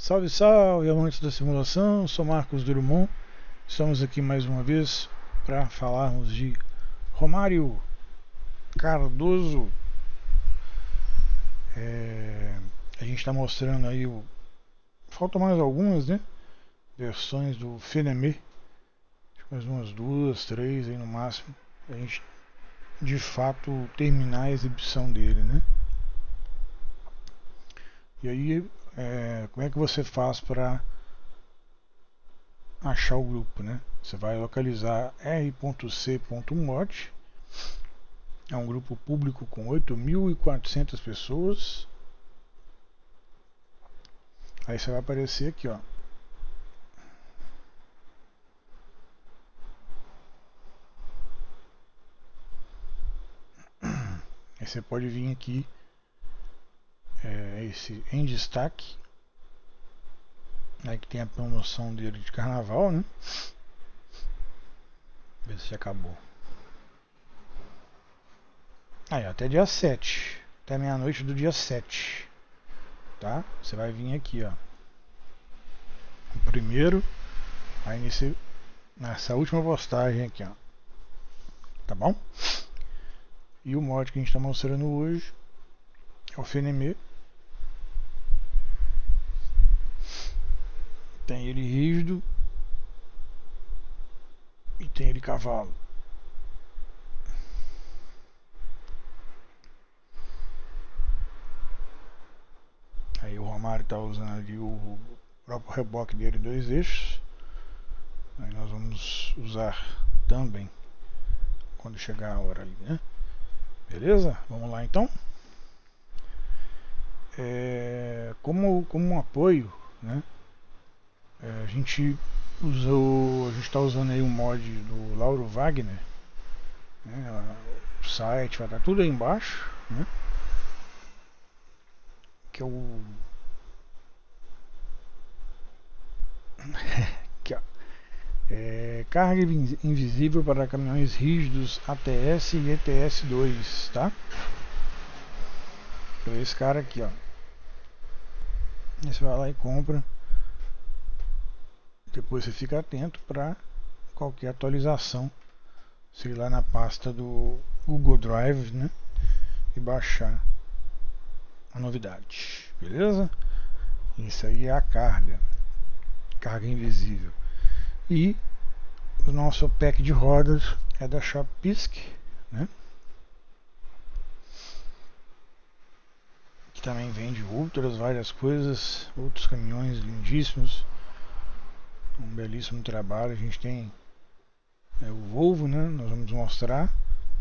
Salve, salve, amantes da simulação, sou Marcos Drummond. Estamos aqui mais uma vez para falarmos de Romário Cardoso. A gente está mostrando aí faltam mais algumas, né? Versões do FNME. Mais umas 2, 3 aí no máximo. A gente de fato terminar a exibição dele, né? E aí, como é que você faz para achar o grupo, né? Você vai localizar r.c.mod. É um grupo público com 8.400 pessoas. Aí você vai aparecer aqui, ó. Aí você pode vir aqui, esse em destaque. Aí que tem a promoção dele de carnaval, né? Ver se acabou. Aí, até dia 7. Até meia-noite do dia 7. Tá? Você vai vir aqui, ó. O primeiro. Aí nessa última postagem aqui, ó. Tá bom? E o mod que a gente está mostrando hoje é o FNME. Tem ele rígido e tem ele cavalo. Aí o Romário está usando ali o próprio reboque dele, 2 eixos. Aí nós vamos usar também quando chegar a hora ali, né? Beleza? Vamos lá então. Como um apoio, né? A gente está usando aí um mod do Lauro Wagner, né? O site vai estar tudo aí embaixo, né? Que é o que carga invisível para caminhões rígidos ATS e ETS2, tá? Então esse cara aqui, ó. Você vai lá e compra. Depois você fica atento para qualquer atualização, sei lá na pasta do Google Drive, né? E baixar a novidade, beleza? Isso aí é a carga invisível. E o nosso pack de rodas é da Shoppisk, né? Que também vende várias coisas, outros caminhões lindíssimos. Um belíssimo trabalho. A gente tem o Volvo, né? Nós vamos mostrar.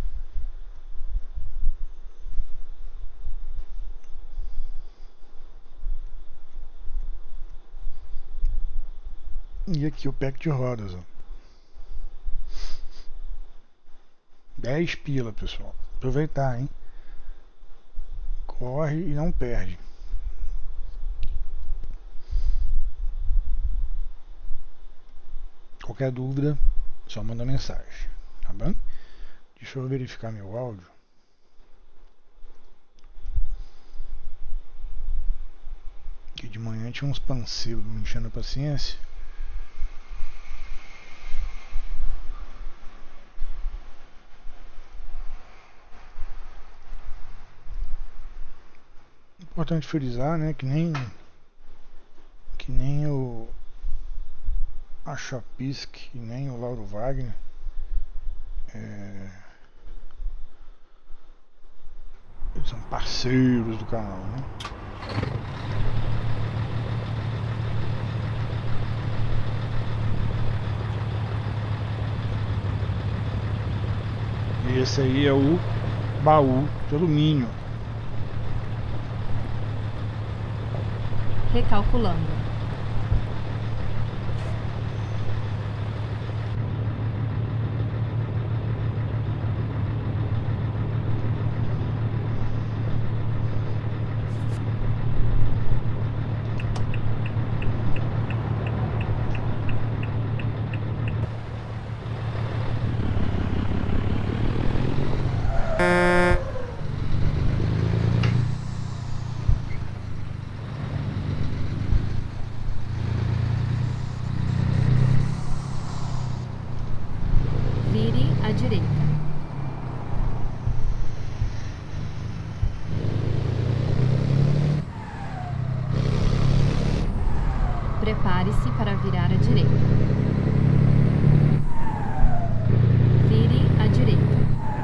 E aqui o pack de rodas, ó. 10 pila, pessoal. Aproveitar, hein? Corre e não perde. Qualquer dúvida, só manda mensagem, tá bom? Deixa eu verificar meu áudio. Que de manhã tinha uns pancelos me enchendo a paciência. Importante frisar, né, que nem a Shoppisk e nem o Lauro Wagner eles são parceiros do canal, né? E esse aí é o baú de alumínio. Recalculando. Prepare-se para virar à direita. Vire à direita.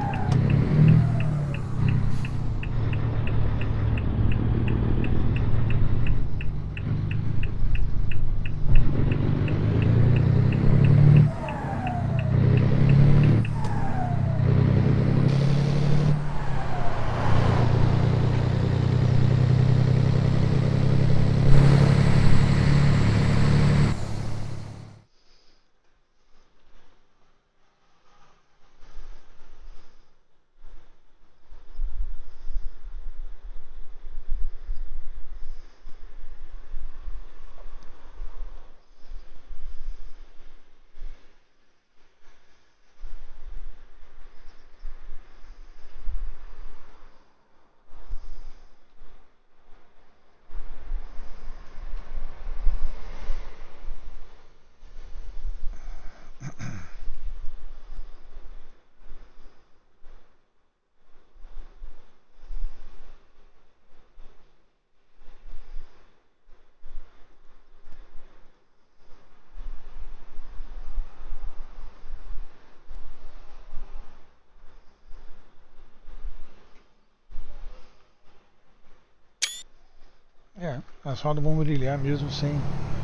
As rodas vão brilhar mesmo sem.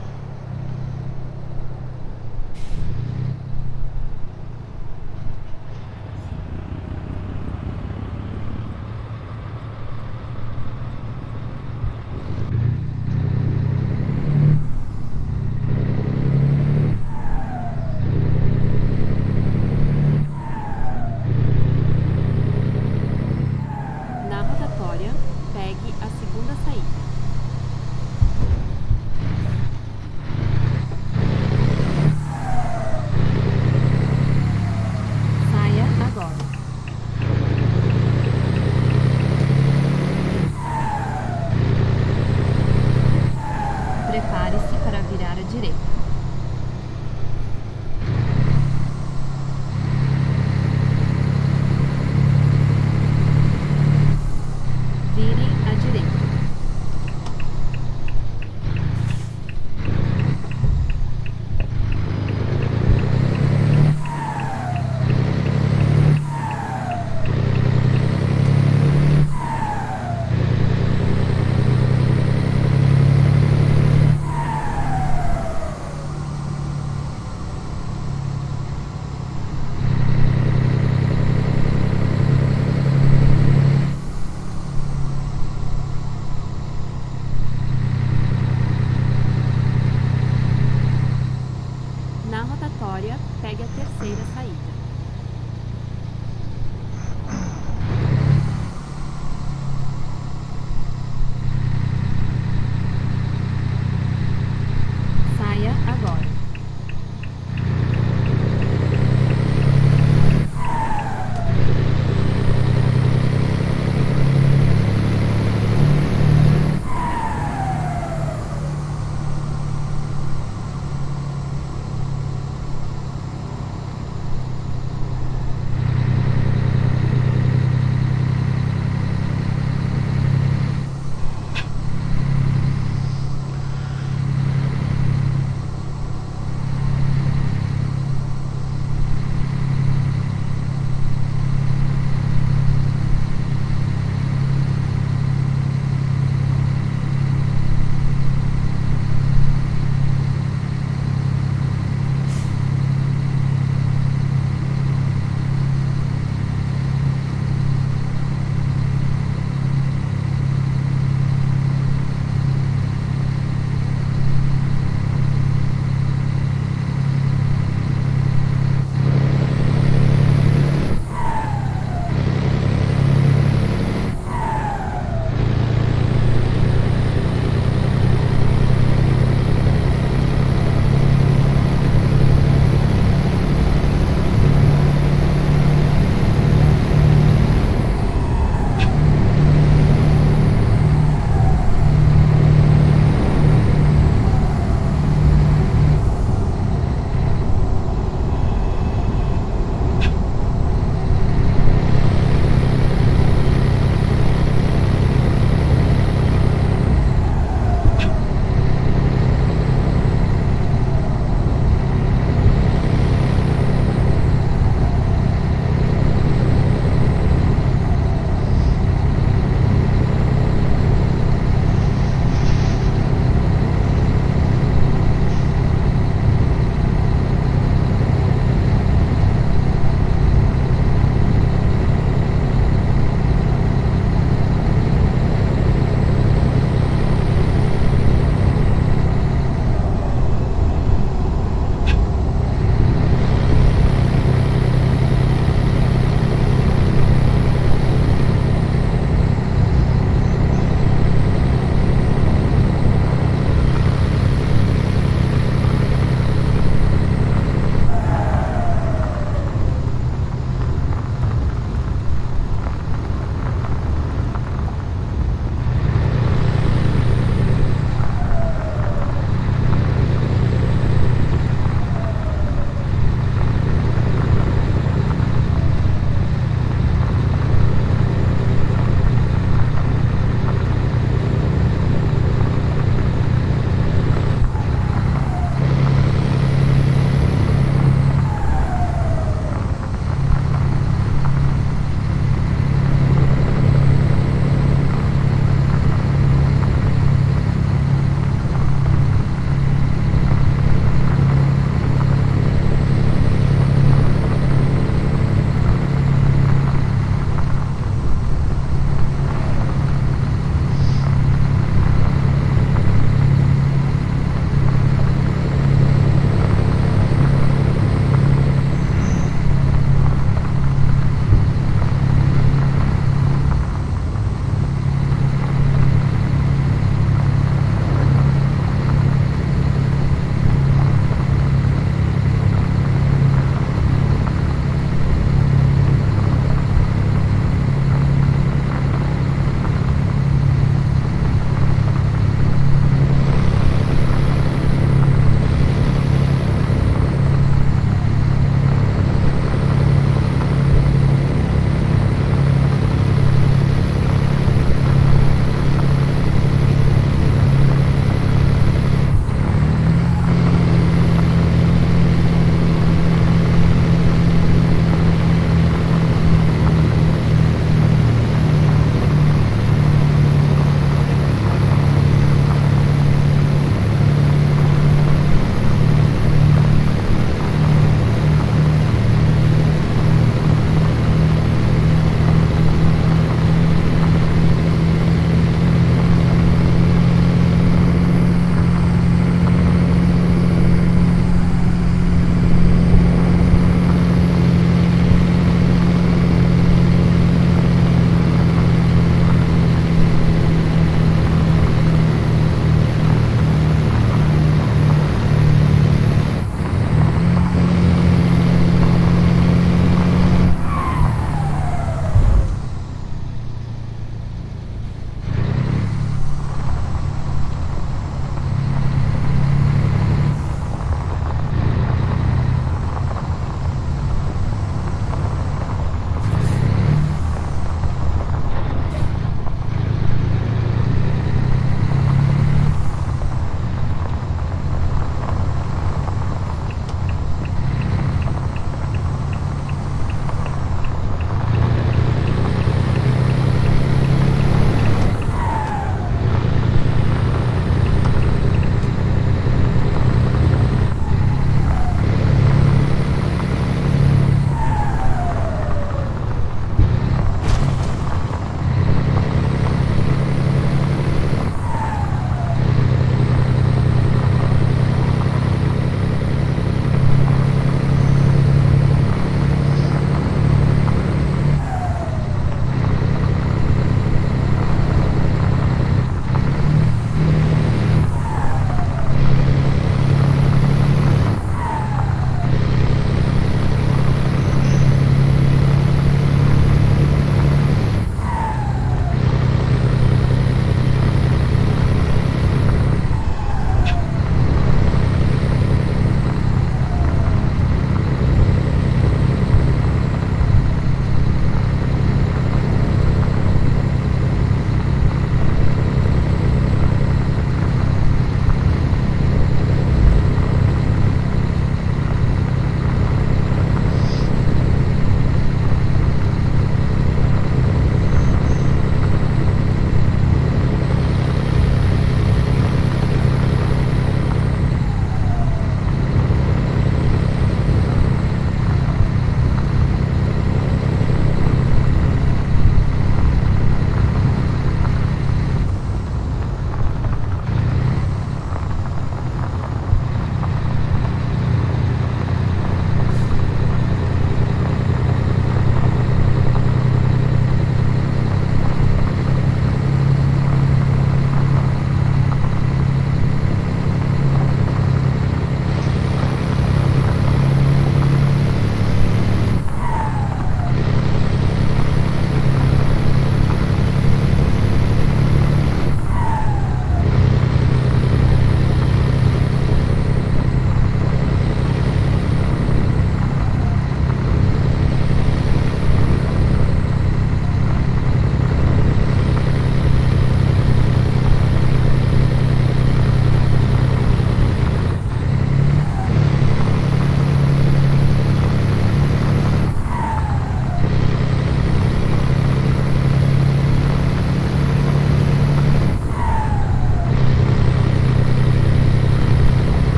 Na rotatória, pegue a segunda saída. Saia agora. Prepare-se para virar à direita. Vire à direita. Na rotatória, pegue a terceira saída. Saia agora.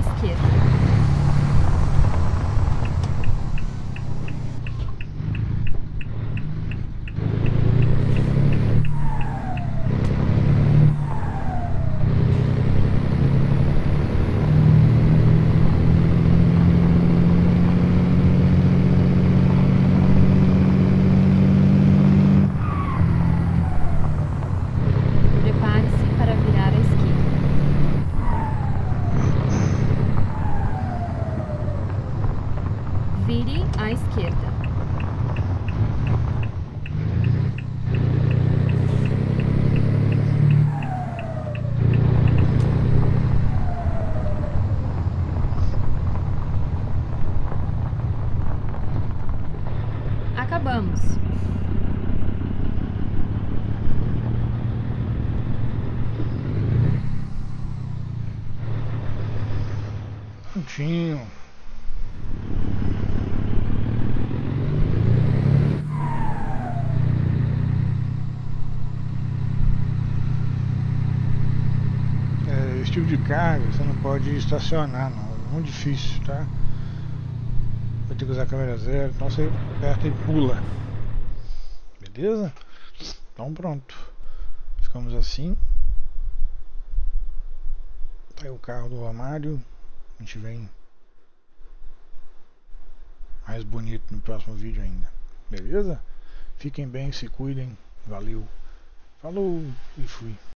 esquerda. Vire à esquerda. Acabamos. Prontinho. Esse tipo de carga você não pode estacionar, não. É muito difícil, tá? Vai ter que usar a câmera zero, então você aperta e pula. Beleza? Então pronto. Ficamos assim. Tá aí o carro do Romário. A gente vem mais bonito no próximo vídeo ainda. Beleza? Fiquem bem, se cuidem. Valeu. Falou e fui.